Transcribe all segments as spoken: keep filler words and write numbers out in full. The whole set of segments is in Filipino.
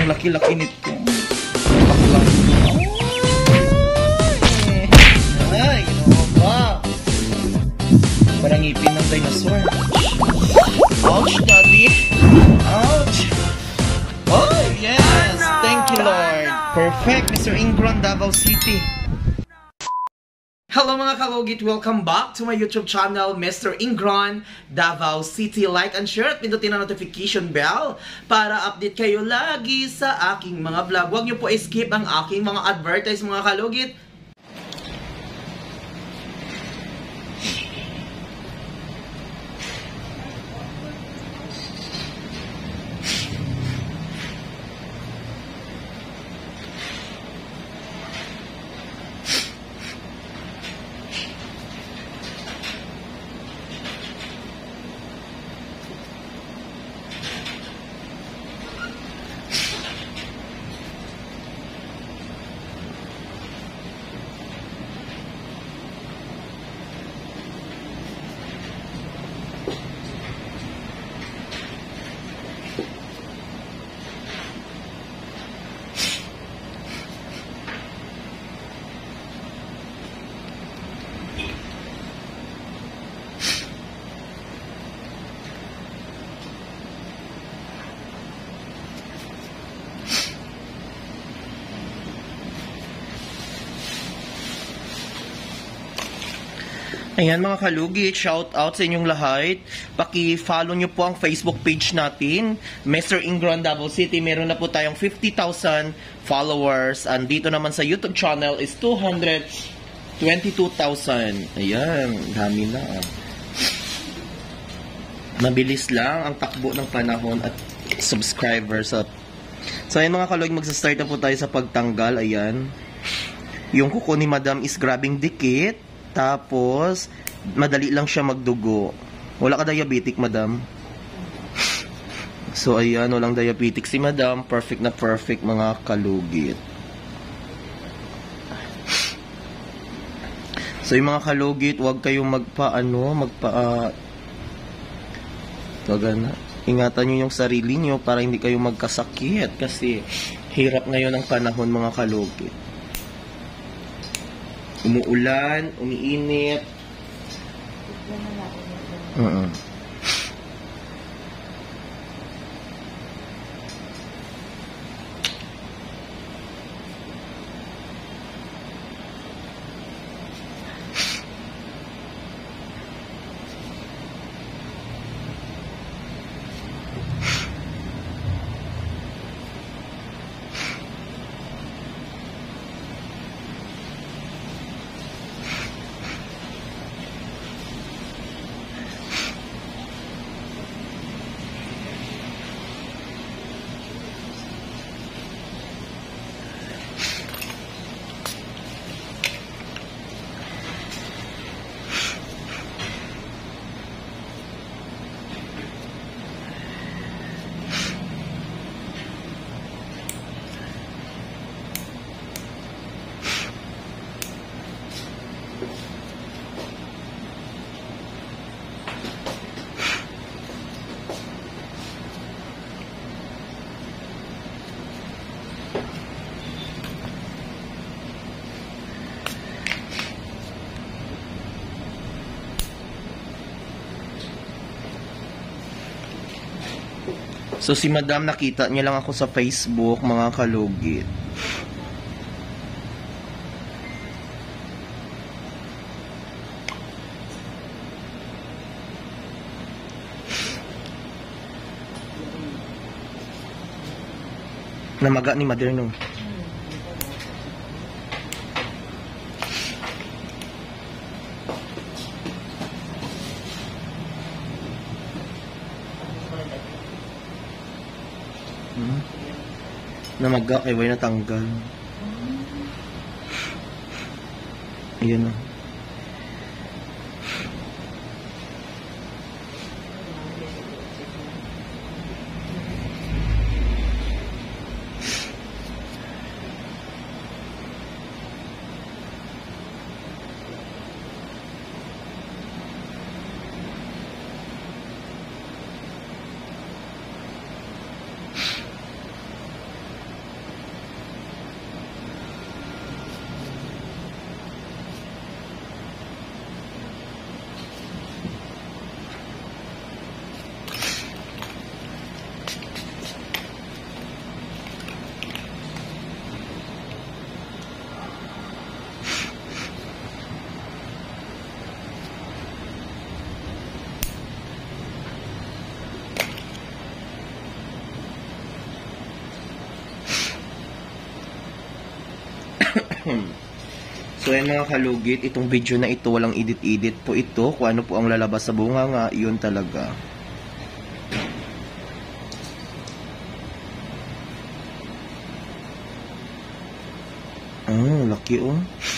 Ang laki-laki nito. Baklang. Ay, ginawa ba? Parang ngipin ng dinosaur. Ouch, daddy. Ouch. Oh, yes. Thank you, Lord. Perfect, Mister Ingron, Davao City. Hello mga kalugit! Welcome back to my YouTube channel, Mister Ingron, Davao City. Like and share at pindutin ang notification bell para update kayo lagi sa aking mga vlog. Huwag niyo po skip ang aking mga advertise mga kalugit. Ayan mga kalugit, shout out sa inyong lahat. Paki-follow nyo po ang Facebook page natin, Mister Ingron Davao City. Meron na po tayong fifty thousand followers. And dito naman sa YouTube channel is two hundred twenty-two thousand. Ayan, dami na. Mabilis lang ang takbo ng panahon at subscribers. At so ayan mga kalugit, magsa-start na po tayo sa pagtanggal. Ayan. Yung kuko ni Madam is grabing dikit. Tapos, madali lang siya magdugo. Wala ka diabetic, Madam? So, ayan, walang diabetic si Madam. Perfect na perfect, mga kalugit. So, yung mga kalugit, huwag kayong magpa, ano, magpa, uh, na. Ingatan nyo yung sarili nyo para hindi kayo magkasakit. Kasi, hirap ngayon ang panahon, mga kalugit. Umuulan, umiinit. Uh-uh. So si Madam, nakita niya lang ako sa Facebook, mga kalugit. Namaga ni Mother no. Hmm? Namaga kay way natanggal. Ayan na. So yan mga kalugit, itong video na ito, walang edit-edit po ito. Kung ano po ang lalabas sa bunga nga, yun talaga. Ah, laki oh.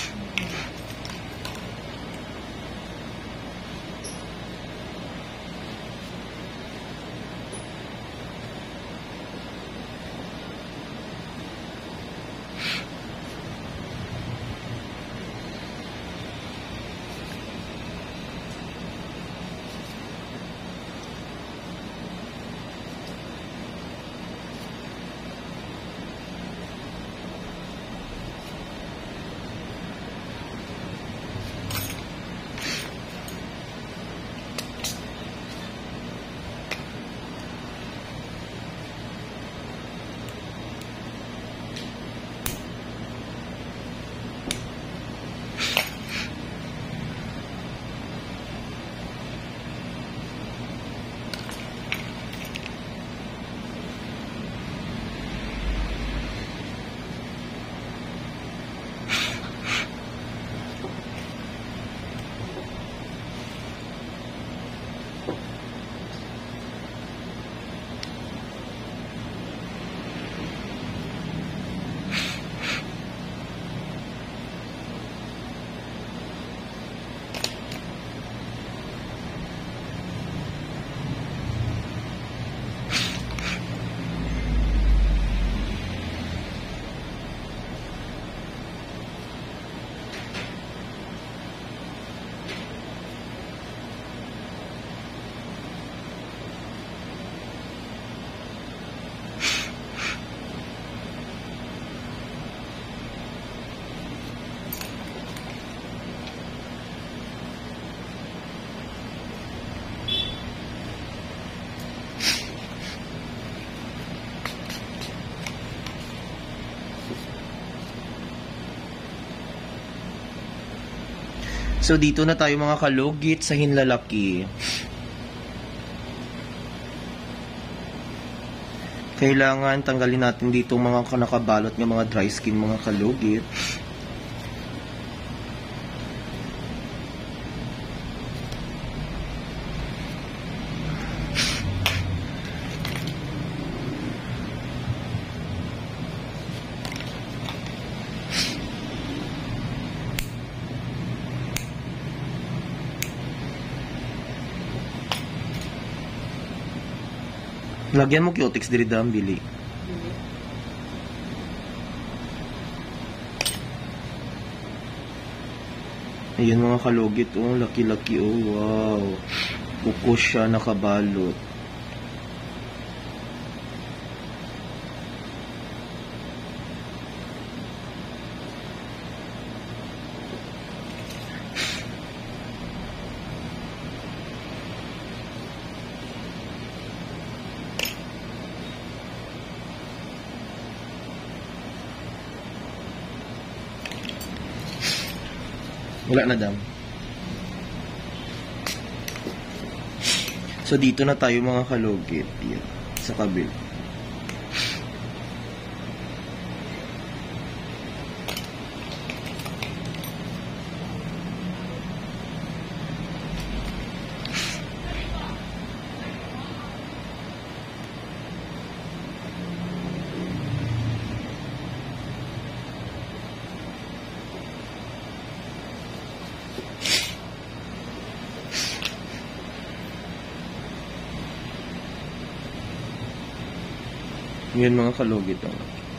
So dito na tayo mga kalugit sa hinlalaki. Kailangan tanggalin natin dito mga nakabalot ng mga dry skin mga kalugit. Lagyan mo cutex diri dam bili. Ayan mga kalugit, oh, laki-laki, oh, wow. Buko siya nakabalot. Wala na dam. So dito na tayo mga kalugit. Yan, sa kabil. Yan mga kalugit. Oh.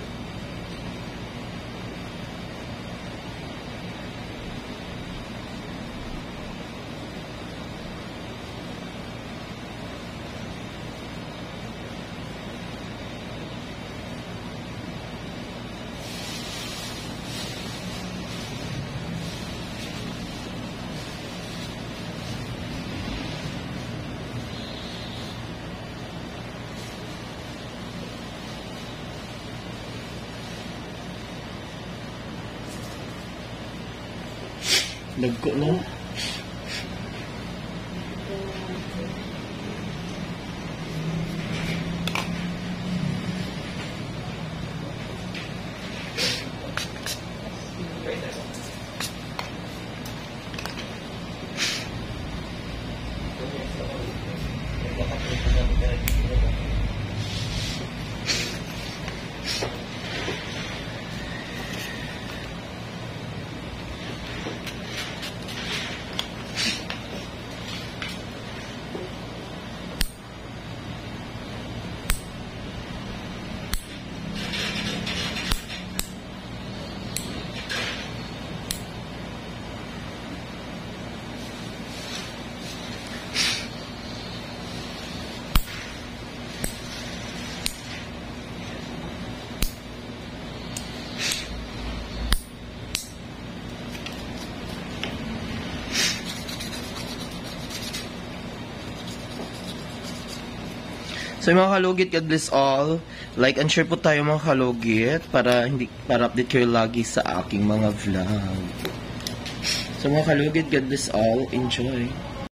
Nagko na. So mga kalugit, God bless all. Like and share po tayo mga kalugit para hindi para update kayo lagi sa aking mga vlog. So mga kalugit, God bless all. Enjoy.